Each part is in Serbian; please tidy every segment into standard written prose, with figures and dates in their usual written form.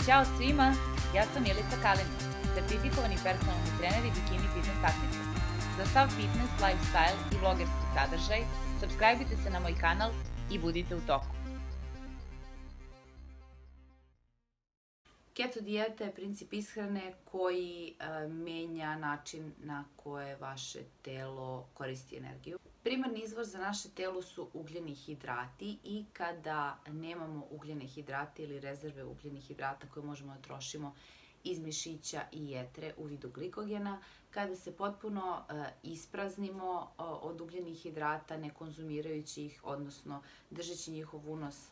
Ćao svima, ja sam Milica Kalina, sertifikovani personalni trener i bikini fitness takmičar. Za sav fitness, lifestyle i vlogerski sadržaj, subscribe-ite se na moj kanal i budite u toku. Keto dijeta je princip ishrane koji menja način na koje vaše telo koristi energiju. Primarni izvor za naše telo su ugljeni hidrati i kada nemamo ugljene hidrate ili rezerve ugljenih hidrata koje možemo da trošimo iz mišića i jetre u vidu glikogena, kada se potpuno ispraznimo od ugljenih hidrata ne konzumirajući ih, odnosno držeći njihov unos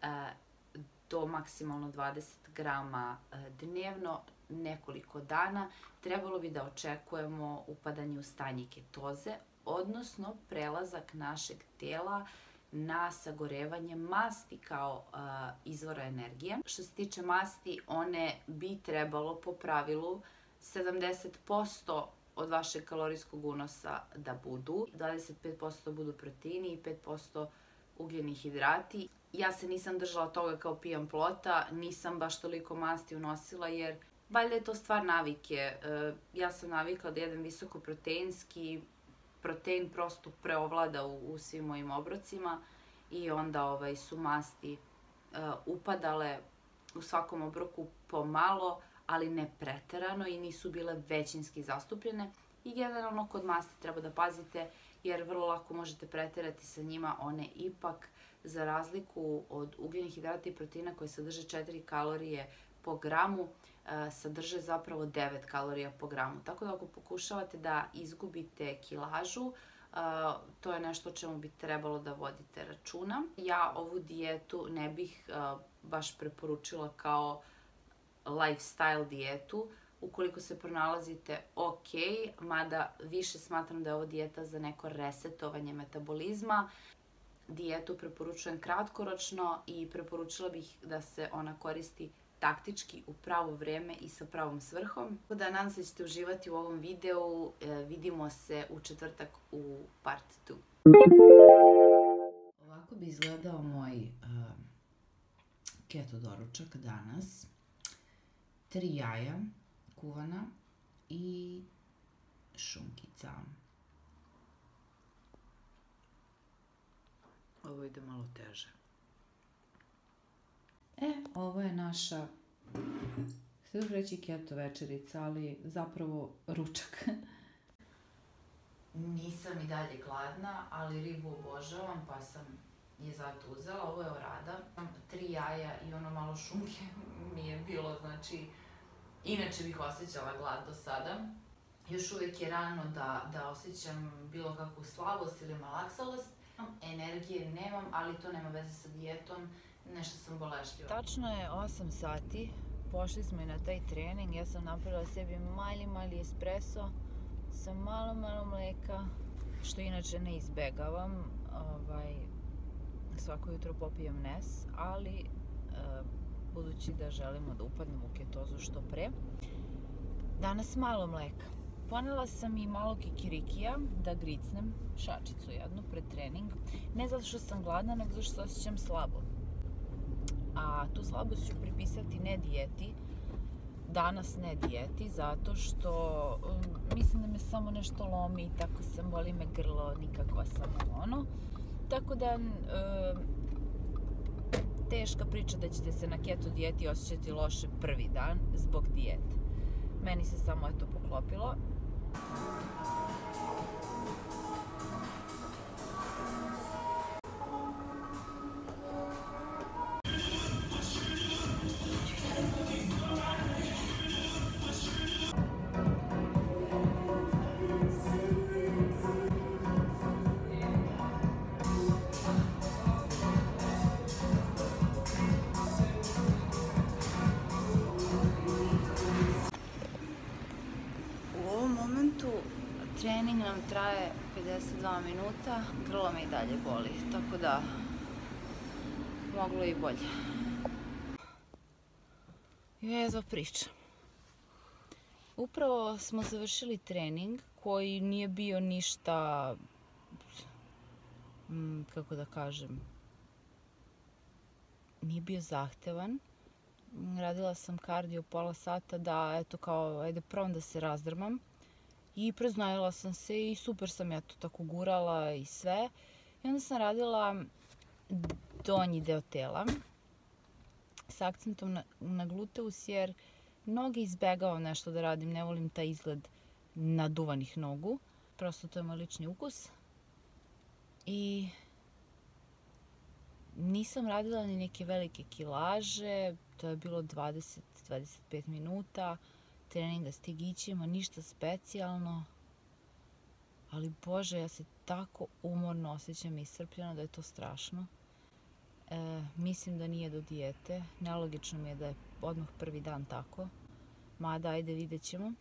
do maksimalno 20 grama dnevno, nekoliko dana, trebalo bi da očekujemo upadanje u stanje ketoze, odnosno prelazak našeg tela na sagorevanje masti kao izvora energije. Što se tiče masti, one bi trebalo po pravilu 70% od vašeg kalorijskog unosa da budu, 25% budu proteini i 5% ugljeni hidrati. Ja se nisam držala toga kao pijan plota, nisam baš toliko masti unosila jer valjda je to stvar navike. Ja sam navikla da jedem visoko proteinski, protein prosto preovlada u svim mojim obrocima i onda su masti upadale u svakom obroku pomalo, ali ne preterano i nisu bile većinski zastupljene. I generalno kod masti treba da pazite jer vrlo lako možete preterati sa njima. One ipak, za razliku od ugljenih hidrata i proteina koje sadrže 4 kalorije po gramu, sadrže zapravo 9 kalorija po gramu. Tako da ako pokušavate da izgubite kilažu, to je nešto o čemu bi trebalo da vodite računa. Ja ovu dijetu ne bih baš preporučila kao lifestyle dijetu. Ukoliko se pronalazite, ok, mada više smatram da je ovo dijeta za neko resetovanje metabolizma. Dijetu preporučujem kratkoročno i preporučila bih da se ona koristi taktički u pravo vreme i sa pravom svrhom. Tako da nadam se da ćete uživati u ovom videu. Vidimo se u četvrtak u part 2. Ovako bi izgledao moj keto doručak danas. 3 jaja kuvana i šunkica. Ovo ide malo teže. Ovo je naša, htio bih reći keto večerica, ali zapravo ručak. Nisam i dalje gladna, ali ribu obožavam, pa sam je zato uzela. Ovo je orada. 3 jaja i ono malo šunke mi je bilo, znači, inače bih osjećala glad do sada. Još uvijek je rano da osjećam bilo kakvu slabost ili malaksalost. Energije nemam, ali to nema veze sa dijetom, nešto sam bolešljiva. Tačno je 8 sati, pošli smo i na taj trening. Ja sam napravila sebi mali espresso sa malo mleka, što inače ne izbegavam. Svako jutro popijem nes, ali budući da želimo da upadnemo u ketozu što pre, danas malo mleka. Ponela sam i malo kikirikija da gricnem, šačicu jednu pred trening. Ne zato što sam gladna, nego zato što se osjećam slabo. A tu slabost ću pripisati ne dijeti, danas ne dijeti, zato što mislim da me samo nešto lomi, tako sam, boli me grlo, nikakva sam ono. Tako da teška priča da ćete se na keto dijeti osjećati loše prvi dan zbog dijete. Meni se samo to poklopilo. Trening nam traje 52 minuta, grlo me i dalje boli, tako da moglo i bolje. Jedva pričam. Upravo smo završili trening koji nije bio ništa, kako da kažem, nije bio zahtevan. radila sam kardio pola sata da, eto kao, ajde probam da se razdrmam. I preznojila sam se i super sam ja to tako gurala i sve. I onda sam radila donji deo tela sa akcentom na gluteus, jer noge izbegavam nešto da radim, ne volim taj izgled naduvanih nogu. Prosto to je moj lični ukus. I nisam radila ni neke velike kilaže, to je bilo 20-25 minuta treninga stigićima, ništa specijalno. Ali Bože, ja se tako umorno osjećam i iscrpljeno da je to strašno. Mislim da nije do dijete. Nelogično mi je da je odmah prvi dan tako. Mada, ajde, vidjet ćemo.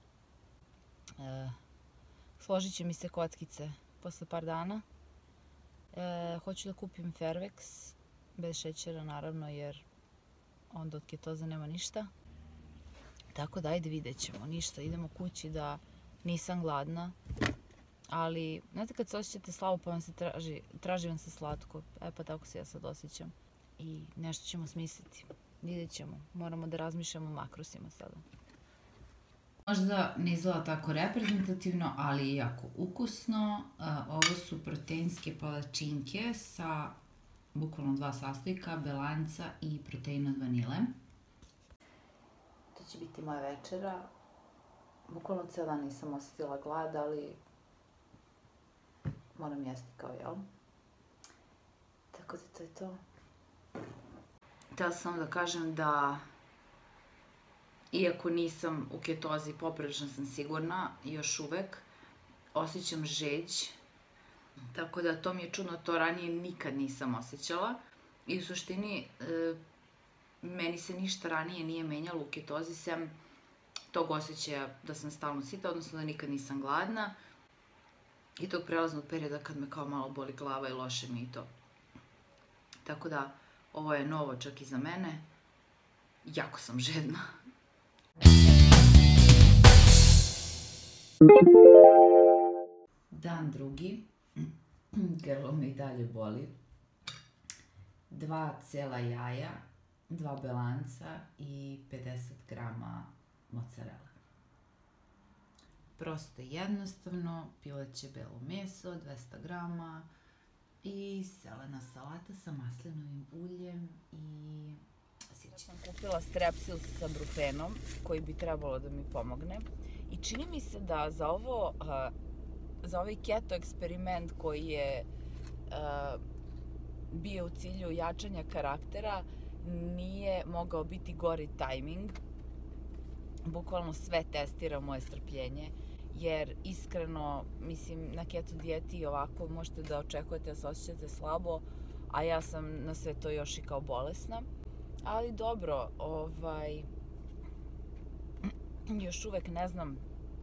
Složit će mi se kockice posle par dana. Hoću da kupim Fairvex, bez šećera naravno, jer onda od ketoza nema ništa. Tako da, ajde, vidjet ćemo. Ništa, idemo kući da nisam gladna. Ali, znate kad se osjećate slabo pa vam se traži vam se slatko. Pa tako se ja sad osjećam. I nešto ćemo smisliti. Vidjet ćemo. Moramo da razmišljamo o makrosima sada. Možda ne izgleda tako reprezentativno, ali je jako ukusno. Ovo su proteinske palačinke sa bukvalno 2 sastojka, belanca i proteina od vanile. To će biti moja večera. Bukvalno ceo dan nisam osjetila glad, ali moram jesti kao jel. Tako da to je to. Htela sam da kažem da iako nisam u ketozi, poprilično sam sigurna, još uvek osjećam žeđ. Tako da to mi je čudno, to ranije nikad nisam osjećala. I u suštini, meni se ništa ranije nije menjalo u ketozi, sem tog osjećaja da sam stalno sita, odnosno da nikad nisam gladna. I tog prelaznog perioda kad me kao malo boli glava i loše mi i to. Tako da, ovo je novo čak i za mene. Jako sam žedna. Dan drugi. Grlo me i dalje boli. 2 cela jaja, 2 belanca i 50 grama mozzarella. Prosto jednostavno, pileće belo meso, 200 grama i zelena salata sa maslinovim uljem i sirćem. Sam kupila strepsils sa brufenom koji bi trebalo da mi pomogne i čini mi se da za ovaj keto eksperiment koji je bio u cilju jačanja karaktera nije mogao biti gori tajming. Bukvalno sve testira moje strpljenje, jer iskreno, mislim, na keto dijeti ovako možete da očekujete da se osjećate slabo, a ja sam na sve to još i kao bolesna. Ali dobro, još uvek ne znam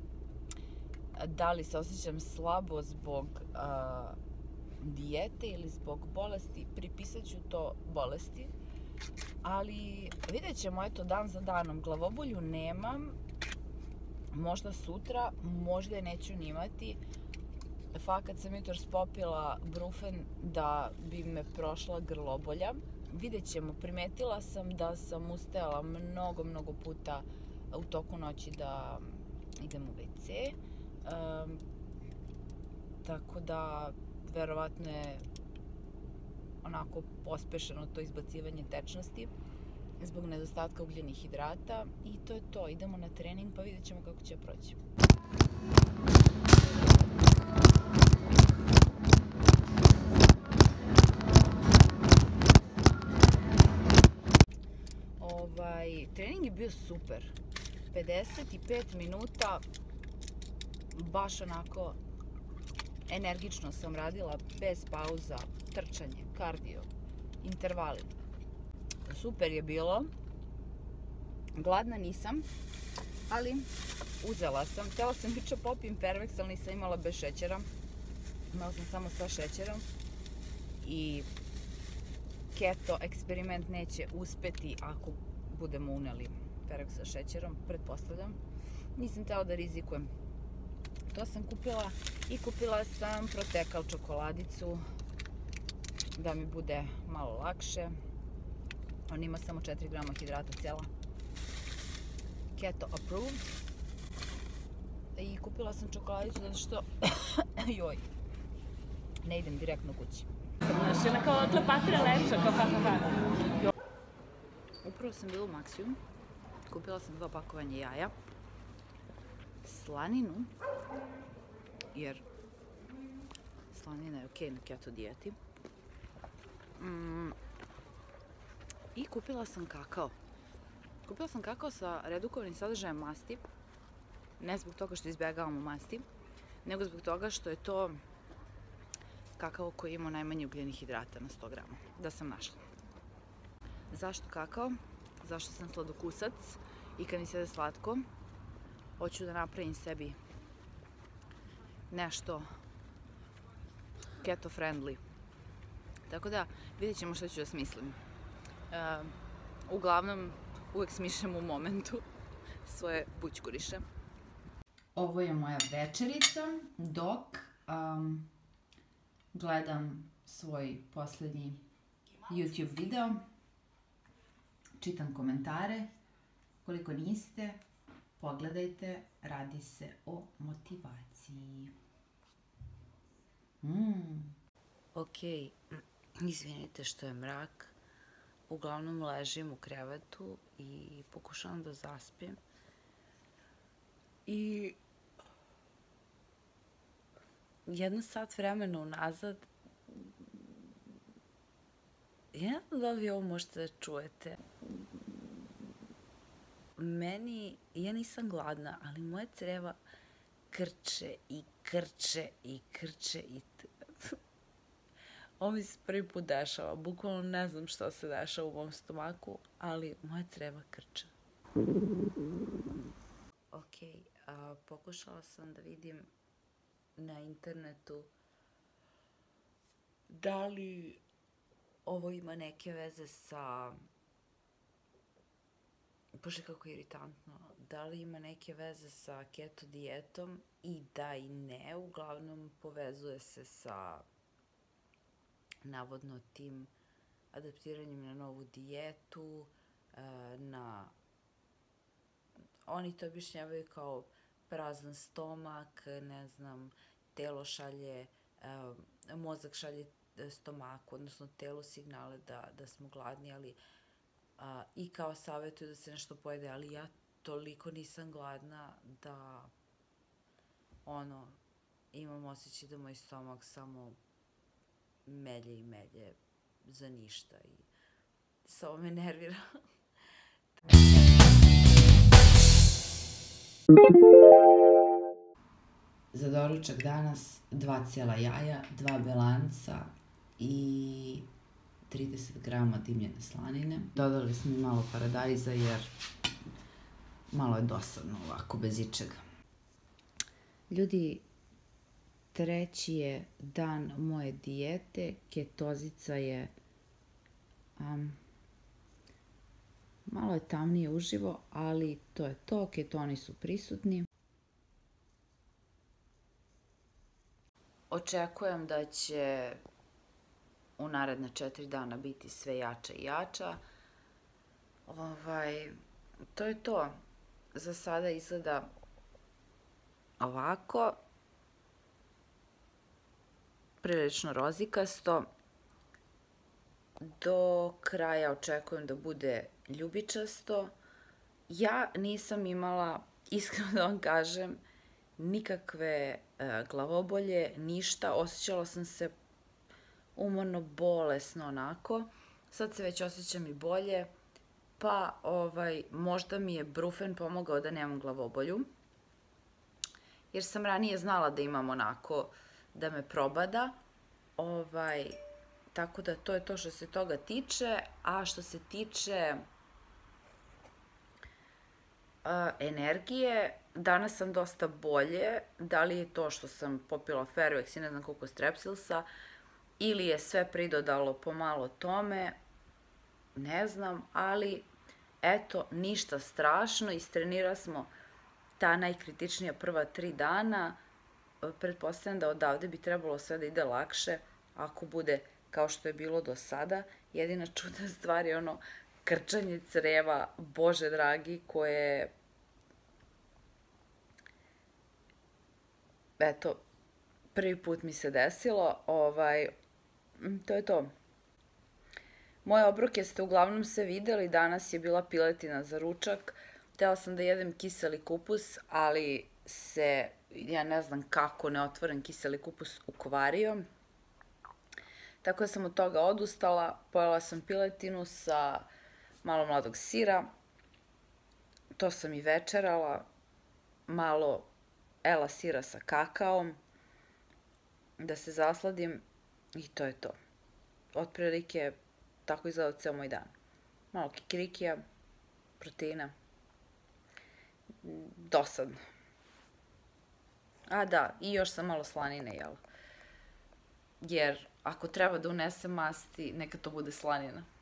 da li se osjećam slabo zbog dijete ili zbog bolesti. Pripisat ću to bolesti. Ali vidjet ćemo, eto, dan za danom. Glavobolju nemam, možda sutra, možda je neću ni imati. Fakat sam jutros popila brufen da bi me prošla grlobolja. Vidjet ćemo, primetila sam da sam ustajala mnogo puta u toku noći da idem u WC. Tako da, verovatno je onako pospešeno to izbacivanje tečnosti zbog nedostatka ugljenih hidrata i to je to. Idemo na trening pa vidjet ćemo kako će proći. Trening je bio super. 55 minuta, baš onako energično sam radila, bez pauza, trčanje, kardio, intervali. Super je bilo. Gladna nisam, ali uzela sam. Htela sam juče popijem Fairvex, ali nisam imala bez šećera. Imala sam samo sa šećerom. I keto eksperiment neće uspeti ako budemo uneli Fairvex sa šećerom, pretpostavljam. Nisam htela da rizikujem. To sam kupila i kupila sam Protekal čokoladicu da mi bude malo lakše. On ima samo 4 grama hidrata cijela. Keto approved. I kupila sam čokoladicu zato što joj, ne idem direktno kući. Znaš, ona kao Kleopatra lepša, kao ha. Upravo sam bila u Maxiju. Kupila sam 2 pakovanja jaja. Slaninu, jer slanina je okej na keto dijeti. I kupila sam kakao. Kupila sam kakao sa redukovanim sadržajem masti. Ne zbog toga što izbjegavamo masti, nego zbog toga što je to kakao koji ima najmanje ugljenih hidrata na 100 grama. Da sam našla. Zašto kakao? Zašto sam sladokusac? I kad mi se jede slatko, hoću da napravim sebi nešto keto friendly. Tako da, vidjet ćemo što ću da smislim. Uglavnom, uvek smišljam u momentu svoje bućkuriše. Ovo je moja večerica dok gledam svoj posljednji YouTube video. Čitam komentare. Koliko niste, pogledajte, radi se o motivaciji. Ok, izvinite što je mrak. Uglavnom ležim u krevetu i pokušavam da zaspim. I 1 sat vremena unazad, ja da li ovo možete da čujete? Ja nisam gladna, ali moje creva krče i krče i krče i... Ovo mi se prvi put dešava, bukvalno ne znam šta se dešava u mom stomaku, ali moje creva krče. Ok, pokušala sam da vidim na internetu da li ovo ima neke veze sa... Bože, kako je iritantno. Da li ima neke veze sa keto dijetom? I da i ne. Uglavnom povezuje se sa navodno tim adaptiranjem na novu dijetu, oni to objašnjavaju kao prazan stomak, ne znam, telo šalje, mozak šalje stomaku, odnosno telu signale da smo gladni, ali i kao savjetuju da se nešto pojede, ali ja toliko nisam gladna da imam osjećaj da moj stomak samo melje i melje za ništa i samo me nervira. Za doručak danas 2 cijela jaja, 2 belanca i 30 grama dimljene slanine. Dodali smo i malo paradajza jer malo je dosadno ovako bez ičega. Ljudi, 3. je dan moje dijete, ketozica je malo je tamnije uživo, ali to je to, ketoni su prisutni. Očekujem da će u naredne 4 dana biti sve jača i jača. To je to. Za sada izgleda ovako. Prilično rozikasto. Do kraja očekujem da bude ljubičasto. Ja nisam imala, iskreno da vam kažem, nikakve glavobolje, ništa. Osjećala sam se umorno, bolesno onako. Sad se već osjećam i bolje. Pa možda mi je brufen pomogao da nemam glavobolju. Jer sam ranije znala da imam onako da me probada. Tako da to je to što se toga tiče. A što se tiče energije, danas sam dosta bolje. Da li je to što sam popila Fairwex i ne znam koliko strepsilsa, ili je sve pridodalo pomalo tome, ne znam, ali eto, ništa strašno. Istrenirali smo ta najkritičnija prva 3 dana. Pretpostavljam da odavde bi trebalo sve da ide lakše ako bude kao što je bilo do sada. Jedina čudna stvar je krčanje creva, Bože dragi, koje, eto, prvi put mi se desilo, to je to. Moje obroke ste uglavnom sve videli, danas je bila piletina za ručak, htela sam da jedem kiseli kupus, ali se, ja ne znam kako, neotvoren kiseli kupus ukvario. Tako da sam od toga odustala, pojela sam piletinu sa malo mladog sira, to sam i večerala, malo ela sira sa kakaom, da se zasladim i to je to. Otprilike tako izgleda ceo moj dan. Malo kikirikija, proteina, dosadno. A da, i još sam malo slanine jela. Jer ako treba da unesem masti, neka to bude slanina.